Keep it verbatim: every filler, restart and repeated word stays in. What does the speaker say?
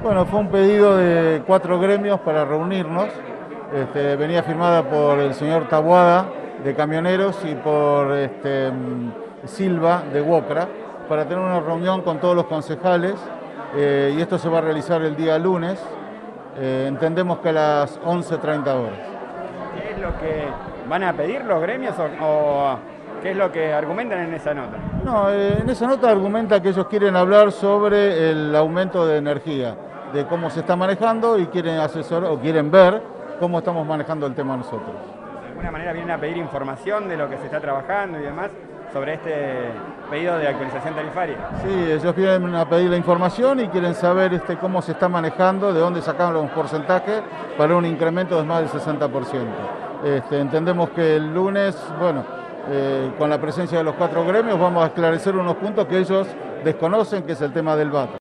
Bueno, fue un pedido de cuatro gremios para reunirnos. Este, venía firmada por el señor Taboada de Camioneros y por este, Silva de Wocra para tener una reunión con todos los concejales eh, y esto se va a realizar el día lunes, eh, entendemos que a las once treinta horas. ¿Qué es lo que van a pedir los gremios o, o qué es lo que argumentan en esa nota? No, eh, en esa nota argumenta que ellos quieren hablar sobre el aumento de energía, de cómo se está manejando y quieren asesorar o quieren ver cómo estamos manejando el tema nosotros. De alguna manera vienen a pedir información de lo que se está trabajando y demás sobre este pedido de actualización tarifaria. Sí, ellos vienen a pedir la información y quieren saber este, cómo se está manejando, de dónde sacaron los porcentajes para un incremento de más del sesenta por ciento. Este, entendemos que el lunes, bueno, eh, con la presencia de los cuatro gremios vamos a esclarecer unos puntos que ellos desconocen, que es el tema del V A T.